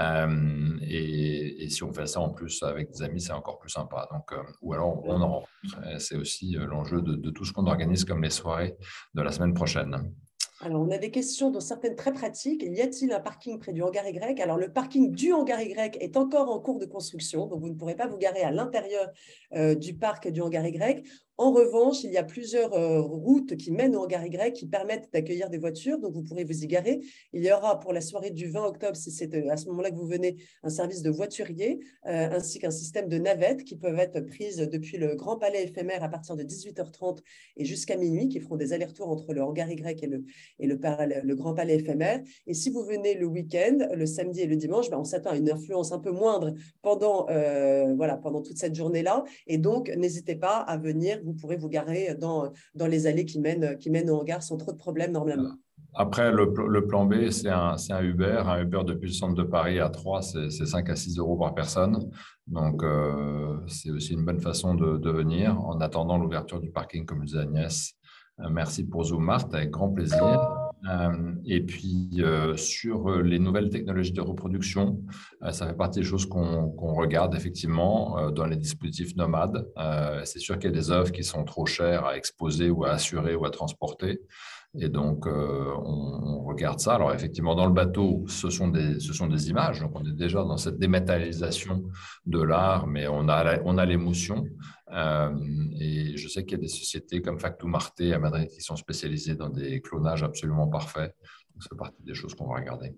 Speaker 1: Euh, et Et, et si on fait ça en plus avec des amis, c'est encore plus sympa. Donc, euh, ou alors, on en rencontre. C'est aussi euh, l'enjeu de, de tout ce qu'on organise comme les soirées de la semaine prochaine.
Speaker 2: Alors, on a des questions, dont certaines très pratiques. Y a-t-il un parking près du hangar Y? Alors, le parking du hangar Y est encore en cours de construction, donc vous ne pourrez pas vous garer à l'intérieur euh, du parc du hangar Y. En revanche, il y a plusieurs euh, routes qui mènent au hangar Y qui permettent d'accueillir des voitures, donc vous pourrez vous y garer. Il y aura pour la soirée du vingt octobre, si c'est à ce moment-là que vous venez, un service de voiturier euh, ainsi qu'un système de navettes qui peuvent être prises depuis le Grand Palais éphémère à partir de dix-huit heures trente et jusqu'à minuit, qui feront des allers-retours entre le hangar Y et le, et le, le Grand Palais éphémère. Et si vous venez le week-end, le samedi et le dimanche, ben on s'attend à une influence un peu moindre pendant, euh, voilà, pendant toute cette journée-là. Et donc, n'hésitez pas à venir. Vous pourrez vous garer dans, dans les allées qui mènent, qui mènent au hangar sans trop de problèmes normalement.
Speaker 1: Après, le, le plan B, c'est un, un Uber. Un Uber depuis le centre de Paris à Troyes, c'est cinq à six euros par personne. Donc, euh, c'est aussi une bonne façon de, de venir en attendant l'ouverture du parking, comme le disait Agnès. Euh, merci pour Zoomart, avec grand plaisir. Euh, et puis, euh, sur les nouvelles technologies de reproduction, euh, ça fait partie des choses qu'on qu'on regarde effectivement euh, dans les dispositifs nomades. Euh, c'est sûr qu'il y a des œuvres qui sont trop chères à exposer ou à assurer ou à transporter. Et donc, euh, on, on regarde ça. Alors, effectivement, dans le bateau, ce sont des, ce sont des images. Donc, on est déjà dans cette dématérialisation de l'art, mais on a, on a l'émotion. Euh, et je sais qu'il y a des sociétés comme Factum Arte à Madrid qui sont spécialisées dans des clonages absolument parfaits. Donc, c'est partie des choses qu'on va regarder.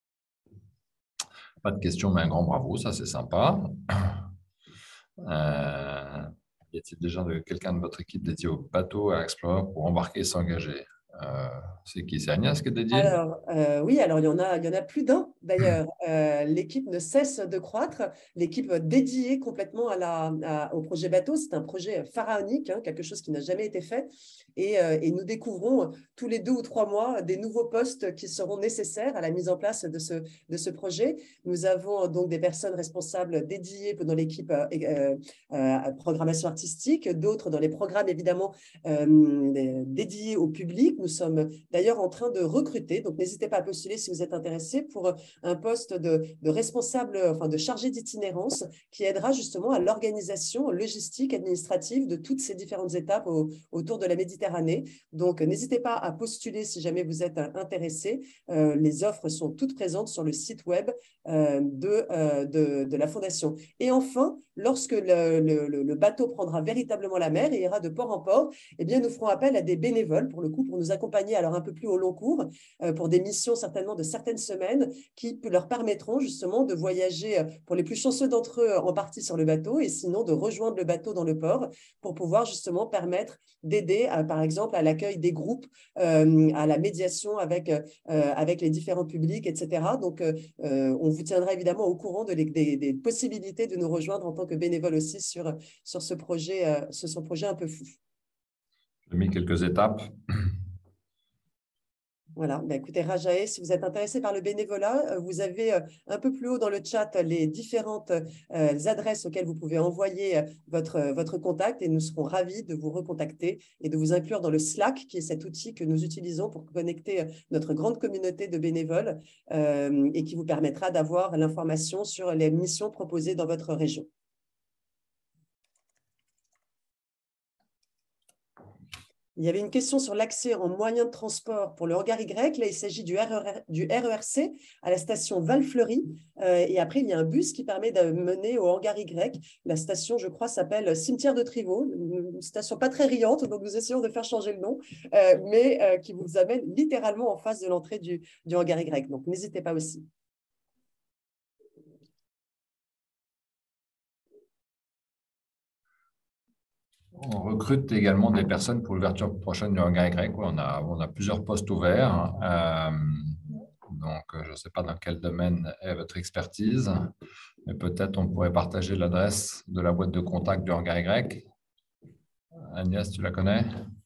Speaker 1: Pas de questions, mais un grand bravo. Ça, c'est sympa. Euh, y a-t-il déjà quelqu'un de votre équipe dédié au bateau à Explorer pour embarquer et s'engager? Euh, c'est qui? C'est Agnès qui est dédiée?
Speaker 2: Alors, euh, oui, alors il y en a, il y en a plus d'un d'ailleurs. Euh, l'équipe ne cesse de croître. L'équipe dédiée complètement à la, à, au projet bateau, c'est un projet pharaonique, hein, quelque chose qui n'a jamais été fait. Et, euh, et nous découvrons tous les deux ou trois mois des nouveaux postes qui seront nécessaires à la mise en place de ce, de ce projet. Nous avons donc des personnes responsables dédiées dans l'équipe euh, euh, euh, programmation artistique, d'autres dans les programmes évidemment euh, dédiés au public. Nous sommes d'ailleurs en train de recruter, donc n'hésitez pas à postuler si vous êtes intéressé pour un poste de, de responsable, enfin de chargé d'itinérance qui aidera justement à l'organisation logistique, administrative de toutes ces différentes étapes au, autour de la Méditerranée. Donc n'hésitez pas à postuler si jamais vous êtes intéressé. Euh, les offres sont toutes présentes sur le site web euh, de, euh, de, de la Fondation. Et enfin, lorsque le, le, le bateau prendra véritablement la mer et ira de port en port, eh bien, nous ferons appel à des bénévoles pour le coup, pour nous accompagner alors un peu plus au long cours, euh, pour des missions certainement de certaines semaines qui leur permettront justement de voyager pour les plus chanceux d'entre eux en partie sur le bateau et sinon de rejoindre le bateau dans le port pour pouvoir justement permettre d'aider par exemple à l'accueil des groupes, euh, à la médiation avec, euh, avec les différents publics, et cetera. Donc, euh, on vous tiendra évidemment au courant de les, des, des possibilités de nous rejoindre en tant que bénévole aussi sur, sur ce projet, euh, sur ce projet un peu fou.
Speaker 1: J'ai mis quelques étapes.
Speaker 2: Voilà, bah, écoutez, Rajae, si vous êtes intéressé par le bénévolat, vous avez un peu plus haut dans le chat les différentes euh, adresses auxquelles vous pouvez envoyer votre, votre contact et nous serons ravis de vous recontacter et de vous inclure dans le Slack, qui est cet outil que nous utilisons pour connecter notre grande communauté de bénévoles euh, et qui vous permettra d'avoir l'information sur les missions proposées dans votre région. Il y avait une question sur l'accès en moyen de transport pour le hangar Y. Là, il s'agit du, R E R, du R E R C à la station Val-Fleury. Euh, et après, il y a un bus qui permet de mener au hangar Y. La station, je crois, s'appelle Cimetière de Trivaux. Une station pas très riante, donc nous essayons de faire changer le nom, euh, mais euh, qui vous amène littéralement en face de l'entrée du, du hangar Y. Donc, n'hésitez pas aussi.
Speaker 1: On recrute également des personnes pour l'ouverture prochaine du hangar Y. On a, on a plusieurs postes ouverts. Euh, donc, je ne sais pas dans quel domaine est votre expertise, mais peut-être on pourrait partager l'adresse de la boîte de contact du hangar Y. Agnès, tu la connais?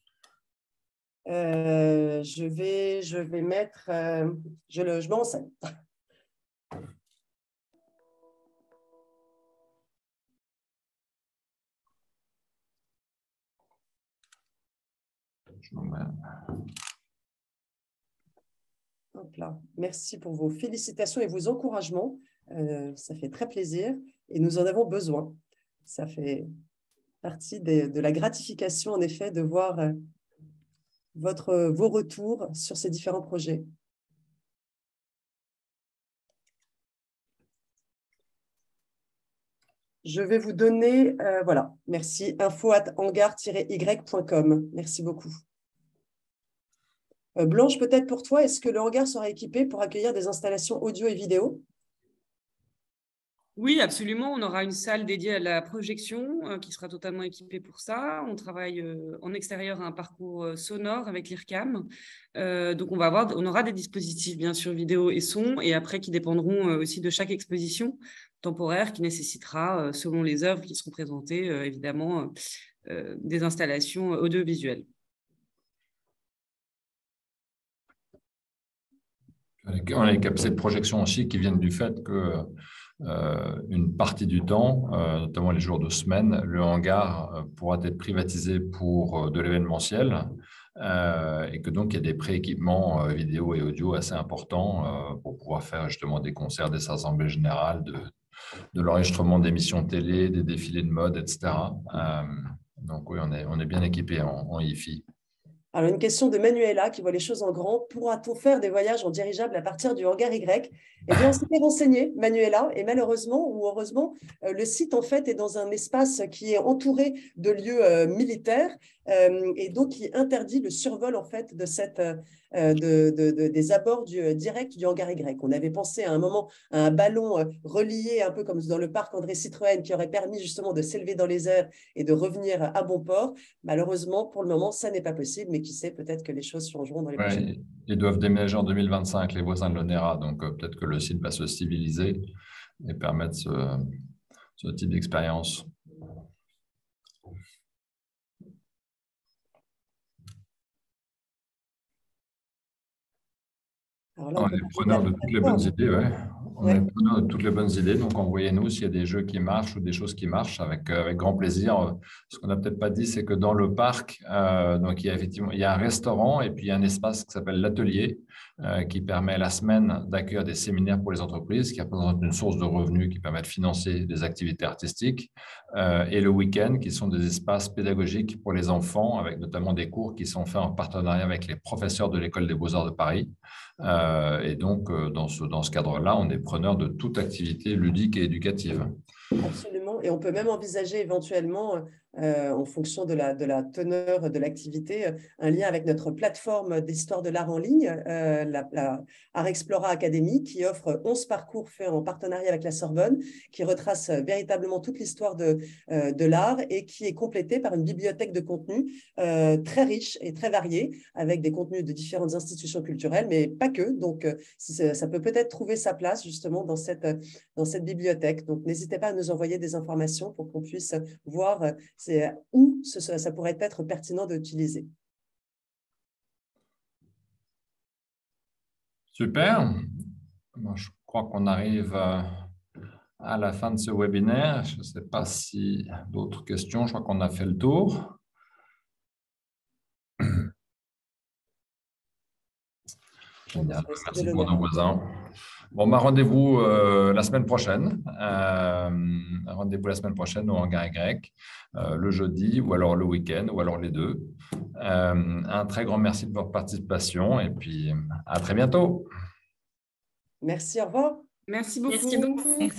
Speaker 2: euh, je, vais, je vais mettre… Euh, je, le, je m'enseigne. Hop là. Merci pour vos félicitations et vos encouragements. Euh, ça fait très plaisir et nous en avons besoin. Ça fait partie des, de la gratification, en effet, de voir euh, votre, vos retours sur ces différents projets. Je vais vous donner, euh, voilà, merci, info arobase hangar tiret y point com. Merci beaucoup. Euh, Blanche, peut-être pour toi, est-ce que le hangar sera équipé pour accueillir des installations audio et vidéo?
Speaker 3: Oui, absolument. On aura une salle dédiée à la projection euh, qui sera totalement équipée pour ça. On travaille euh, en extérieur à un parcours euh, sonore avec l'I R C A M. Euh, donc, on, va avoir, on aura des dispositifs, bien sûr, vidéo et son, et après qui dépendront euh, aussi de chaque exposition temporaire qui nécessitera, euh, selon les œuvres qui seront présentées, euh, évidemment, euh, des installations audiovisuelles.
Speaker 1: On a les capacités de projection aussi qui viennent du fait que Euh, une partie du temps, euh, notamment les jours de semaine, le hangar euh, pourra être privatisé pour euh, de l'événementiel euh, et que donc il y a des pré-équipements euh, vidéo et audio assez importants euh, pour pouvoir faire justement des concerts, des assemblées générales, de, de l'enregistrement d'émissions télé, des défilés de mode, et cetera. Euh, donc oui, on est, on est bien équipé en, en Hi-Fi.
Speaker 2: Alors, une question de Manuela qui voit les choses en grand. Pourra-t-on faire des voyages en dirigeable à partir du hangar Y? Eh bien, on s'était renseigné, Manuela, et malheureusement ou heureusement, euh, le site en fait est dans un espace qui est entouré de lieux euh, militaires euh, et donc qui interdit le survol en fait de cette, euh, de, de, de, des abords du, euh, direct du hangar Y. On avait pensé à un moment à un ballon euh, relié un peu comme dans le parc André Citroën qui aurait permis justement de s'élever dans les airs et de revenir à bon port. Malheureusement, pour le moment, ça n'est pas possible, mais qui sait, peut-être que les choses changeront dans les
Speaker 1: ouais,
Speaker 2: prochaines années.
Speaker 1: Ils doivent déménager en deux mille vingt-cinq, les voisins de l'Onera, donc euh, peut-être que le site va se civiliser et permettre ce, ce type d'expérience. Alors là, on, on est preneur de toutes les bonnes idées, ouais. On ouais. est preneur de toutes les bonnes idées, donc envoyez-nous s'il y a des jeux qui marchent ou des choses qui marchent avec, avec grand plaisir. Ce qu'on n'a peut-être pas dit, c'est que dans le parc, euh, donc il y a effectivement il y a un restaurant et puis il y a un espace qui s'appelle l'atelier euh, qui permet la semaine d'accueillir des séminaires pour les entreprises, qui représente une source de revenus qui permet de financer des activités artistiques euh, et le week-end qui sont des espaces pédagogiques pour les enfants avec notamment des cours qui sont faits en partenariat avec les professeurs de l'École des Beaux-Arts de Paris. Euh, et donc, euh, dans ce, dans ce cadre-là, on est preneur de toute activité ludique et éducative.
Speaker 2: Absolument. Et on peut même envisager éventuellement, euh, en fonction de la, de la teneur de l'activité, un lien avec notre plateforme d'histoire de l'art en ligne, euh, la, la Art Explora Academy, qui offre onze parcours faits en partenariat avec la Sorbonne, qui retrace véritablement toute l'histoire de, euh, de l'art et qui est complétée par une bibliothèque de contenu euh, très riche et très variée, avec des contenus de différentes institutions culturelles, mais pas que. Donc, euh, ça peut peut-être trouver sa place justement dans cette, dans cette bibliothèque. Donc, n'hésitez pas à nous envoyer des informations pour qu'on puisse voir où ce, ça pourrait être pertinent d'utiliser.
Speaker 1: Super. Bon, je crois qu'on arrive à la fin de ce webinaire. Je ne sais pas si d'autres questions. Je crois qu'on a fait le tour. Génial. Merci pour nos voisins. Bon, bah, rendez-vous euh, la semaine prochaine. Euh, rendez-vous la semaine prochaine au hangar Y, euh, le jeudi ou alors le week-end ou alors les deux. Euh, un très grand merci de votre participation et puis à très bientôt.
Speaker 2: Merci, au revoir.
Speaker 3: Merci beaucoup.
Speaker 5: Merci beaucoup.